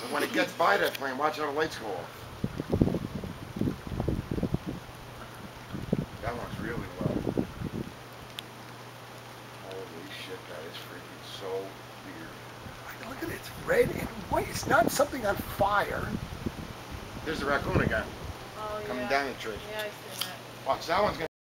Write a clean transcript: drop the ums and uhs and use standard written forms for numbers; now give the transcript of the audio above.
But when it gets by that flame, watch how the lights go off. That one's really low. Holy shit, that is freaking so weird. Look at it, it's red and white. It's not something on fire. There's the raccoon again. Oh, yeah. Coming down the tree. Yeah, I see that. Watch, that one's gonna